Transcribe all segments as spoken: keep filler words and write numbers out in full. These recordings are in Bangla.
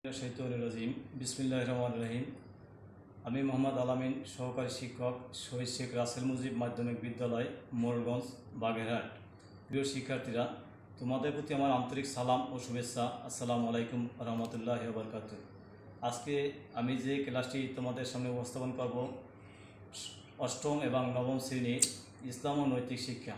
রাজিম বিসমিল্লাহির রহমানির রহিম। আমি মোহাম্মদ আলামিন, সহকারী শিক্ষক, শহীদ শেখ রাসেল মুজিব মাধ্যমিক বিদ্যালয়, মোড়গঞ্জ, বাগেরহাট। প্রিয় শিক্ষার্থীরা, তোমাদের প্রতি আমার আন্তরিক সালাম ও শুভেচ্ছা। আসসালামু আলাইকুম রহমতুল্লাহি ওয়া বারাকাতুহু। আজকে আমি যে ক্লাসটি তোমাদের সামনে উপস্থাপন করব, অষ্টম এবং নবম শ্রেণীর ইসলাম ও নৈতিক শিক্ষা।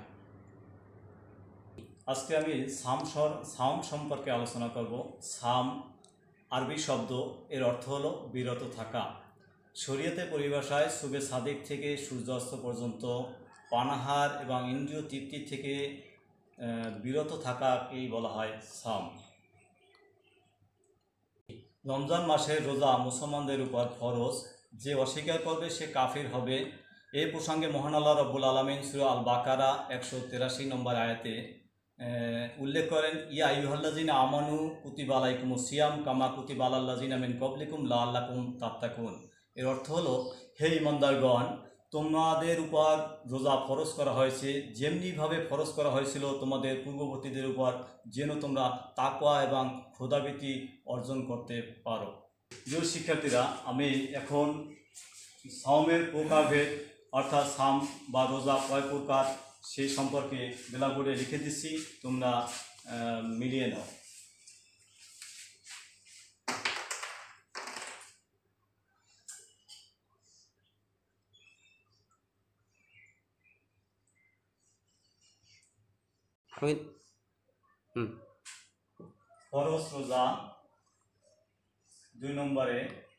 আজকে আমি সাম সাম সম্পর্কে আলোচনা করব। সাম আরবি শব্দ, এর অর্থ হলো বিরত থাকা। শরীয়তে পরিভাষায় সুবে সাদিক থেকে সূর্যাস্ত পর্যন্ত পানাহার এবং ইন্দ্রিয় তৃপ্তি থেকে বিরত থাকাকেই বলা হয় সাম। রমজান মাসের রোজা মুসলমানদের উপর ফরজ, যে অস্বীকার করবে সে কাফির হবে। এই প্রসঙ্গে মহান আল্লাহ রব্বুল আলামিন সূরা আল বাকারা একশো তেরাশি নম্বর আয়াতে উল্লেখ করেন, ইয়া আইয়ুহাল্লাযিনা আমানু কুতিবা আলাইকুমুস সিয়াম কামা কুতিবা আলাল্লাযিনা মিন ক্বাবলিকুম লাআল্লাকুম তাত্তাকুন। এর অর্থ হলো, হে ঈমানদারগণ, তোমাদের উপর রোজা ফরজ করা হয়েছে যেমনিভাবে ফরজ করা হয়েছিল তোমাদের পূর্ববর্তীদের উপর, যেন তোমরা তাকওয়া এবং খোদাভীতি অর্জন করতে পারো। প্রিয় শিক্ষার্থীরা, আমি এখন সাওমের প্রকারভেদ অর্থাৎ সাম বা রোজা কয় প্রকার সেই সম্পর্কে ব্ল্যাকবোর্ডে লিখে দিচ্ছি, তোমরা মিলিয়ে নাও। ফরজ রোজা দুই নম্বরে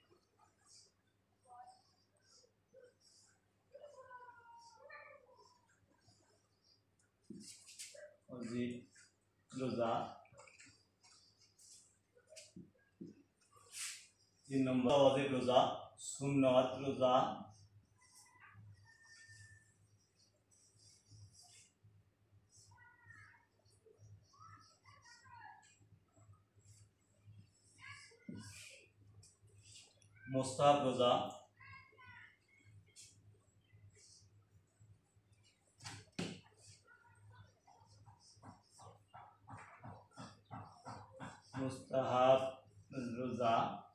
রোজা, তিন নম্বর ওয়াজিব রোজা, সুন্নত রোজা, মুস্তাহাব রোজা, মুস্তাহাব রোজা,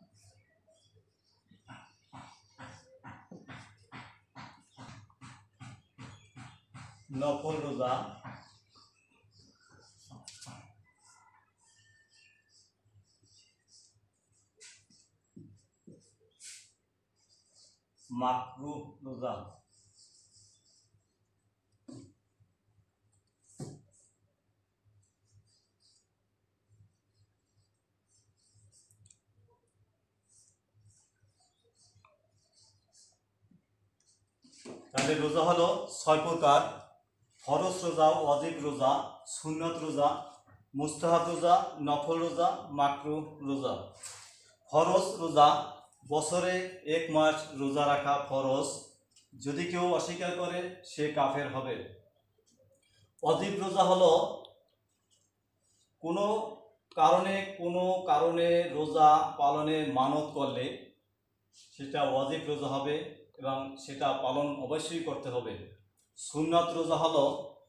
নফল রোজা, মাকরুহ রোজা। তাহলে রোজা হলো ছয় প্রকার: ফরজ রোজা, ওয়াজিব রোজা, সুন্নত রোজা, মুস্তাহাব রোজা, নফল রোজা, মাকরুহ রোজা। ফরজ রোজা, বছরে এক মাস রোজা রাখা ফরজ, যদি কেউ অস্বীকার করে সে কাফের হবে। ওয়াজিব রোজা হলো কোনো কারণে কোনো কারণে রোজা পালনে মানত করলে সেটা ওয়াজিব রোজা হবে এবং সেটা পালন অবশ্যই করতে হবে। সুন্নত রোজা হলো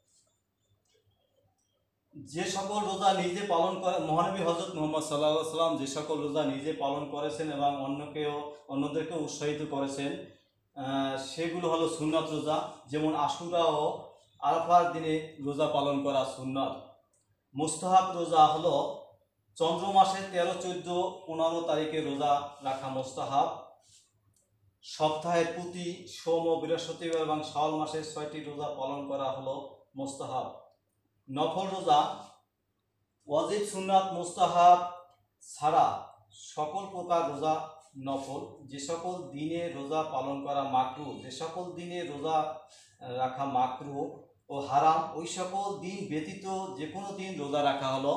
যে সকল রোজা নিজে পালন করে, মহানবী হযরত মুহাম্মদ সাল্লাল্লাহু আলাইহি ওয়াসাল্লাম যে সকল রোজা নিজে পালন করেছেন এবং অন্যকেও অন্যদেরকেও উৎসাহিত করেছেন, সেগুলো হলো সুন্নত রোজা। যেমন আশুরা ও আরাফার দিনে রোজা পালন করা সুন্নত। মুস্তাহাব রোজা হলো চন্দ্র মাসের তেরো, চোদ্দ, পনেরো তারিখে রোজা রাখা মুস্তাহাব। সপ্তাহের প্রতি সোম ও বৃহস্পতিবার এবং শাওয়াল মাসের ছয়টি রোজা পালন করা হলো মুস্তাহাব। নফল রোজা, ওয়াজিব, সুন্নাত, মুস্তাহাব ছাড়া সকল প্রকার রোজা নফল। যে সকল দিনে রোজা পালন করা মাকরুহ, যে সকল দিনে রোজা রাখা মাকরুহ ও হারাম, ওই সকল দিন ব্যতীত যে কোনো দিন রোজা রাখা হলো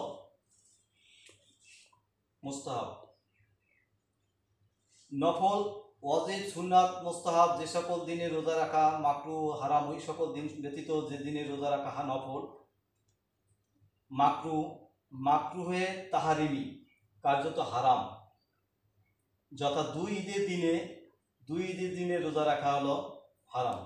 মুস্তাহাব। নফল, ওয়াজিব, সুন্নাত, মুস্তাহাব যে সকল দিনে রোজা রাখা মাকরুহ হারাম, ওই সকল দিন ব্যতীত যে দিনে রোজা রাখা নফল। মাকরুহ, মাকরুহে তাহারিমি, কার্যত হারাম, যথা দুই ঈদের দিনে দুই ঈদের দিনে রোজা রাখা হলো হারাম।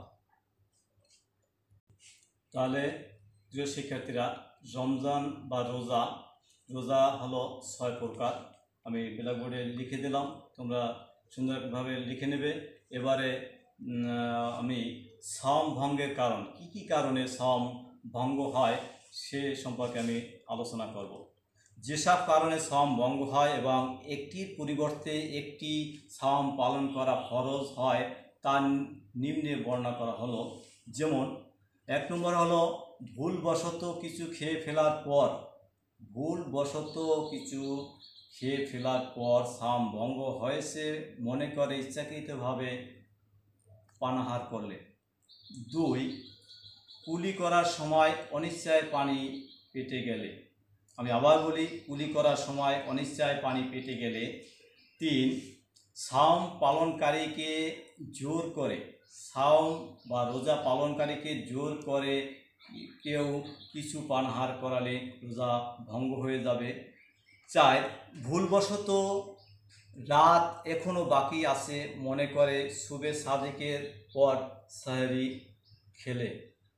তাহলে প্রিয় শিক্ষার্থীরা, রমজান বা রোজা রোজা হলো ছয় প্রকার। আমি ব্ল্যাকবোর্ডে লিখে দিলাম, তোমরা সুন্দরভাবে লিখে নেবে। এবারে আমি সাম ভঙ্গের কারণ, কি কি কারণে সাম ভঙ্গ হয় সে সম্পর্কে আমি আলোচনা করব। যেসব কারণে সাম ভঙ্গ হয় এবং একটির পরিবর্তে একটি সাম পালন করা ফরজ হয় তা নিম্নে বর্ণনা করা হলো। যেমন এক নম্বর হলো ভুলবশত কিছু খেয়ে ফেলার পর, ভুলবশত কিছু খেয়ে ফেলার পর সাম ভঙ্গ হয়েছে মনে করে ইচ্ছাকৃতভাবে পানাহার করলে। দুই, কুলি করার সময় অনিচ্ছায় পানি পেটে গেলে। আমি আবার বলি, কুলি করার সময় অনিচ্ছায় পানি পেটে গেলে। তিন, সাওম পালনকারীকে জোর করে, সাওম বা রোজা পালনকারীকে জোর করে কেউ কিছু পানাহার করালে রোজা ভঙ্গ হয়ে যাবে। চার, ভুলবশত রাত এখনও বাকি আছে মনে করে সুবে সাদেকের পর সাহরি খেলে।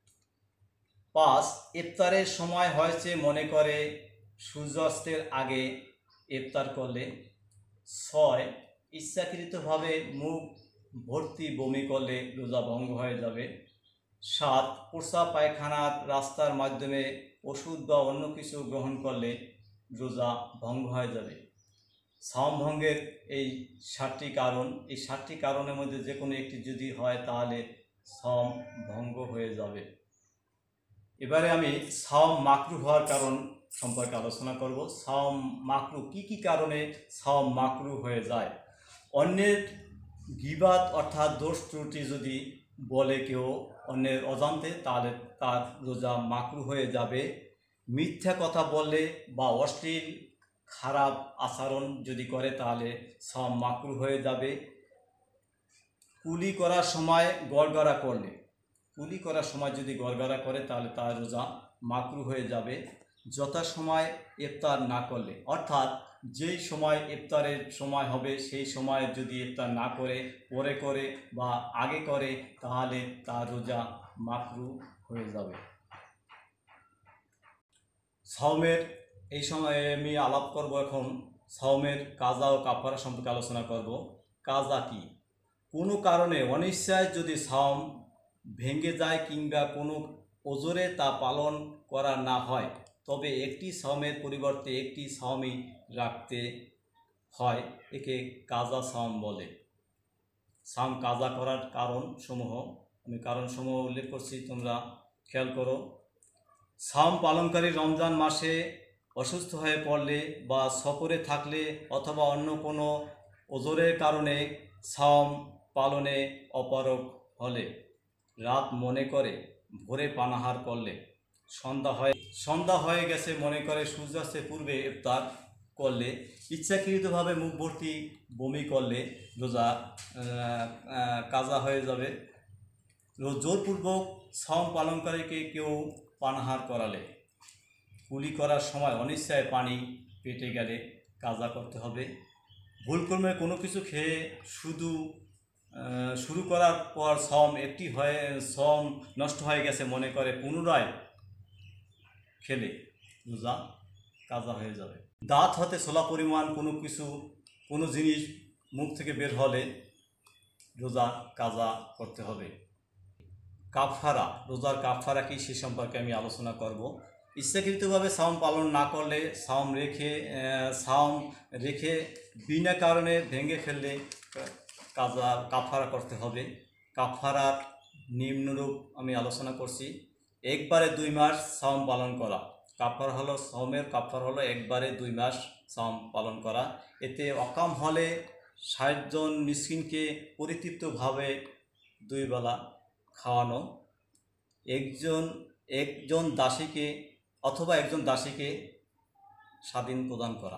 পাঁচ, ইফতারের সময় হয়েছে মনে করে সূর্যাস্তের আগে ইফতার করলে। ছয়, ইচ্ছাকৃতভাবে মুখ ভর্তি বমি করলে রোজা ভঙ্গ হয়ে যাবে। সাত, প্রস্রাব পায়খানার রাস্তার মাধ্যমে ওষুধ বা অন্য কিছু গ্রহণ করলে রোজা ভঙ্গ হয়ে যাবে। সাওম ভঙ্গের এই সাতটি কারণ, এই সাতটি কারণের মধ্যে যে কোনো একটি যদি হয় তাহলে সাওম ভঙ্গ হয়ে যাবে। এবারে আমি সাওম মাকরু হওয়ার কারণ সম্পর্কে আলোচনা করব। সাওম মাকরু, কি কি কারণে সাওম মাকরু হয়ে যায়? অন্যের গীবাত অর্থাৎ দোষ ত্রুটি যদি বলে কেউ অন্যের অজান্তে, তাহলে তার রোজা মাকরু হয়ে যাবে। মিথ্যা কথা বললে বা অশ্লীল খারাপ আচরণ যদি করে তাহলে সাওম মাকরু হয়ে যাবে। কুলি করার সময় গড়গড়া করলে, কুলি করার সময় যদি গড়গড়া করে তাহলে তার রোজা মাকরু হয়ে যাবে। যথাসময় ইফতার না করলে, অর্থাৎ যেই সময় ইফতারের সময় হবে সেই সময় যদি ইফতার না করে পরে করে বা আগে করে তাহলে তার রোজা মাকরু হয়ে যাবে। সাওমের এই সময়ে আমি আলাপ করব এখন সাওমের কাজা ও কাফারা সম্পর্কে আলোচনা করব। কাজা কি? কোনো কারণে অনিচ্ছায় যদি সাওম ভেঙে যায় কিংবা কোনো ওজরে তা পালন করা না হয় তবে একটি সাওমের পরিবর্তে একটি সাওমই রাখতে হয়, একে কাজা সাওম বলে। সাওম কাজা করার কারণ সমূহ, আমি কারণ সমূহ উল্লেখ করছি, তোমরা খেয়াল করো। সাওম পালনকারী রমজান মাসে অসুস্থ হয়ে পড়লে বা সফরে থাকলে অথবা অন্য কোনো ওজরের কারণে সাওম পালনে অপারগ হলে, রাত মনে করে ভোরে পানাহার করলে, সন্ধ্যা হয়ে সন্ধ্যা হয়ে গেছে মনে করে সূর্যাস্তের পূর্বে ইফতার করলে, ইচ্ছাকৃতভাবে মুখ ভর্তি বমি করলে রোজা কাজা হয়ে যাবে। জোরপূর্বক সাওম পালনকারীকে কেউ পানাহার করালে, কুলি করার সময় অনিচ্ছায় পানি পেটে গেলে কাজা করতে হবে। ভুলক্রমে কোনো কিছু খেয়ে শুধু শুরু করার পর সাওম একটি হয়ে সাওম নষ্ট হয়ে গেছে মনে করে পুনরায় খেলে রোজা কাজা হয়ে যাবে। দাঁত হতে ছোলা পরিমাণ কোনো কিছু কোনো জিনিস মুখ থেকে বের হলে রোজা কাজা করতে হবে। কাফারা, রোজার কাফারা কি সে সম্পর্কে আমি আলোচনা করব। ইচ্ছাকৃতভাবে সাওম পালন না করলে সাওম রেখে সাওম রেখে বিনা কারণে ভেঙে ফেললে কাজা কাফারা করতে হবে। কাফারার নিম্নরূপ আমি আলোচনা করছি। একবারে দুই মাস সাওম পালন করা, কাফারা হলো সাওমের কাফারা হলো একবারে দুই মাস সাওম পালন করা। এতে অকাম হলে ষাট জন মিসকিনকে পরিতৃপ্তভাবে দুই বেলা খাওয়ানো, একজন একজন দাসীকে অথবা একজন দাসীকে স্বাধীন প্রদান করা।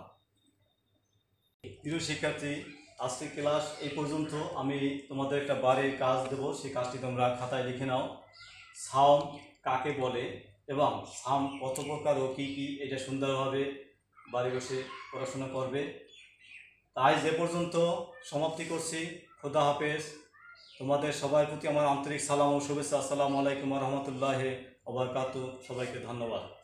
প্রিয় শিক্ষার্থী, আজকের ক্লাস এই পর্যন্ত। আমি তোমাদের একটা বাড়ির কাজ দেব, সেই কাজটি তোমরা খাতায় লিখে নাও। সাওম কাকে বলে এবং সাওম কত প্রকার ও কী কী, এটা সুন্দরভাবে বাড়ি বসে পড়াশোনা করবে। তাই যে পর্যন্ত সমাপ্তি করছি। খোদা হাফেজ। তোমাদের সবার প্রতি আমার আন্তরিক সালাম ও শুভেচ্ছা। আসসালামু আলাইকুম ওয়া রাহমাতুল্লাহি ওয়া বারাকাতুহু। সবাইকে ধন্যবাদ।